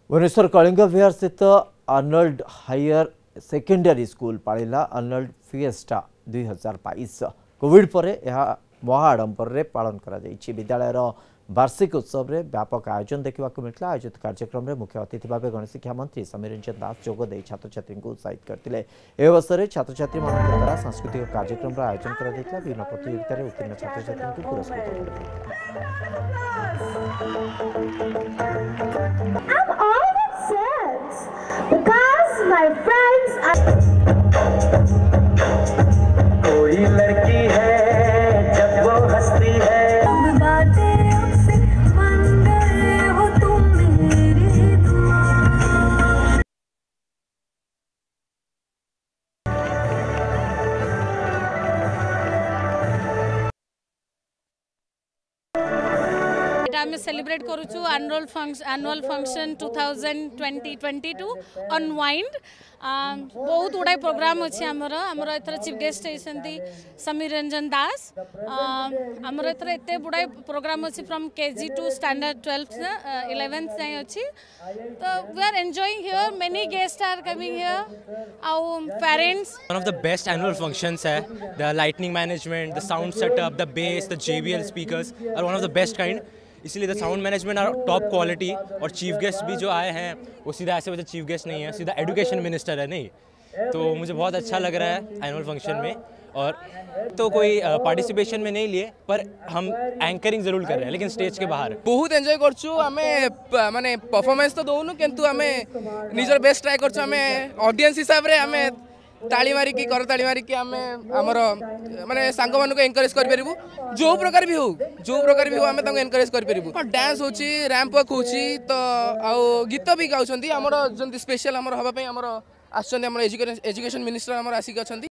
भुवनेश्वर कलिंग विहार स्थित Arnold higher secondary school पालिला Arnold fiesta 2022 covid पर यह महाआडंबर रे पालन करा जायछि। विद्यालयर वार्षिक उत्सव रे व्यापक आयोजन देखा मिलता। आयोजित कार्यक्रम में मुख्य अतिथि भाव गणेश शिक्षा मंत्री समीर रंजन दास जोग दे छात्र छात्री को उत्साहित करते। यह अवसर में छात्र छात्री द्वारा सांस्कृतिक कार्यक्रम आयोजन कर विभिन्न प्रतियोगिता में उत्तीर्ण छात्र छात्री को पुरस्कृत because my friends are कोई लड़की है जब वो हंसती है बातें हमसे मन गए हो तुम मेरी दुआ। आम सेलिब्रेट करूँ एनुअल फंक्शन 2022 अनवाइंड बहुत गुड़ाए प्रोग्राम अच्छे आमर एथर चीफ गेस्ट होती समीर रंजन दास। आमर एथर एत गुड़ाए प्रोग्राम अच्छी from KG to standard 12th 11th जाए अच्छी। तो we are enjoying here, many guest are coming here, our parents. One of the best annual functions है, the lighting management, the sound setup, the bass, the JBL speakers are one of the best kind। इसलिए the sound management are top quality. और chief guest भी जो आए हैं वो सीधा ऐसे वजह चीफ गेस्ट नहीं है, सीधा एजुकेशन मिनिस्टर है नहीं। तो मुझे बहुत अच्छा लग रहा है एनुअल फंक्शन में। और तो कोई पार्टिसिपेशन में नहीं लिए पर हम एंकरिंग जरूर कर रहे हैं, लेकिन स्टेज के बाहर बहुत एंजॉय करछु। हमें माने परफॉर्मेंस तो दोनु किंतु हमें निजर बेस्ट ट्राई करछु। हमें ऑडियंस हिसाब रे हमें ताली मारिकी करताली मारिकी आमे हमर माने सांग मानको एनकरेज कर परिबु। जो प्रकार भी हो आमे तांको एनकरेज कर परिबु। डांस होची, रैंप वॉक होची, तो आ गीत भी गाउछंती। हमर जंती स्पेशल हमर हबा पई हमर आछंती हमर एजुकेशन मिनिस्टर हमर आसिक अछंती।